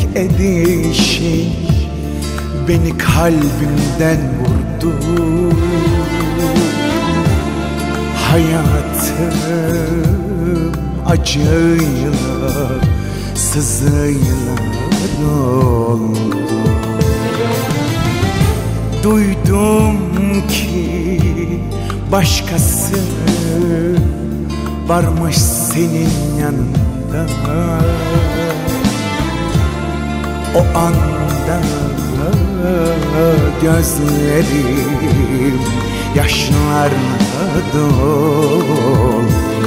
edişin beni kalbimden vurdu. Hayatım acıyla, sızıyla doldu. Duydum ki başkası varmış senin yanında. O anda gözlerim yaşlarla doldu.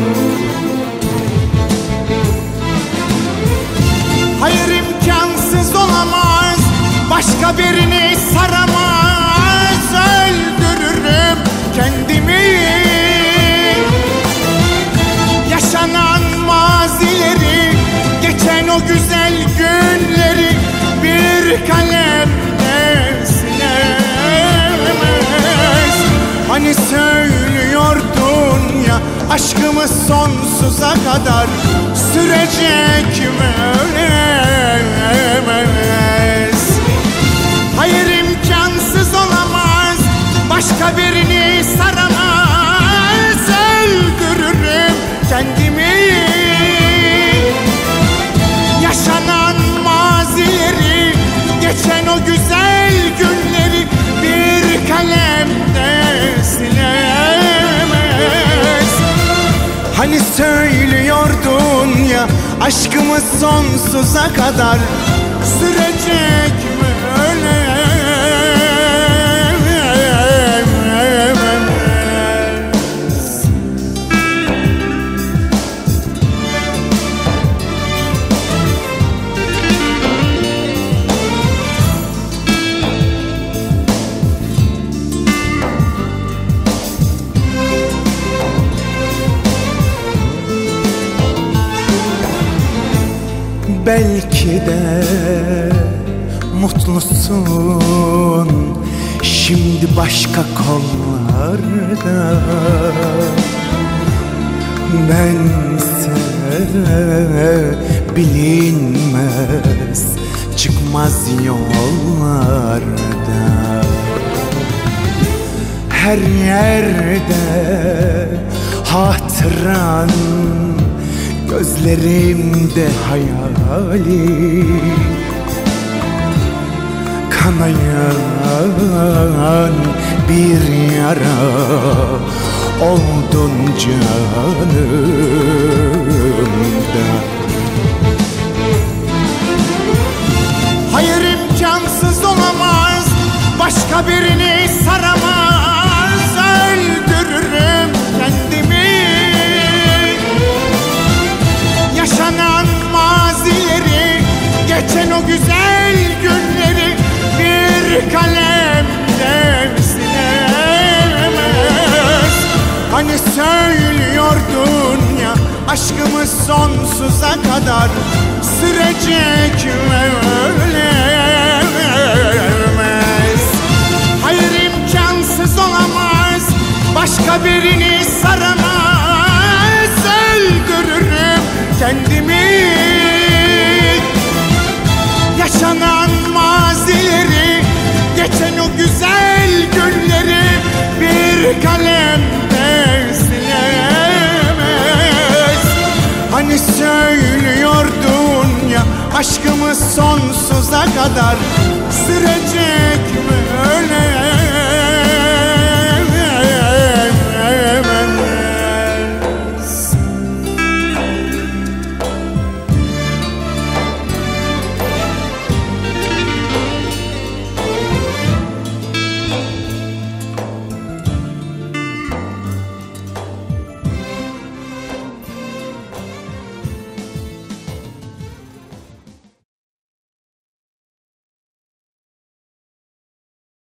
Hayır, imkansız olamaz, başka birini saramaz. Öldürürüm kendimi. Yaşanan mazileri, geçen o güzel günleri bir kalemle silemez. Hani söylüyordun ya, aşkımız sonsuza kadar sürecek mi, ölemez. Hayır, imkansız olamaz, başka birini saramaz. Öldürürüm kendimi. Yaşanan mazileri, geçen o güzel günleri bir kalemde silemez. Hani söylüyordun ya, aşkımız sonsuza kadar sürecek mi, ölemez. Belki de mutlusun şimdi başka kollarda. Bense bilinmez çıkmaz yollarda. Her yerde hatıran, gözlerimde hayali. Kanayan bir yara oldun canımda. Hayır, imkansız olamaz, başka birini saramaz. Öldürürüm kendimi. Yaşanan mazileri, geçen o güzel günleri bir kalemle silemez. Hani söylüyordun ya, aşkımız sonsuza kadar sürecek ve ölemez. Hayır, imkansız olamaz, başka birini saramaz. Öldürürüm kendimi. Yaşanan mazileri, geçen o güzel günleri bir kalemde silemez. Hani söylüyordun ya, aşkımız sonsuza kadar sürecek mi, ölemez.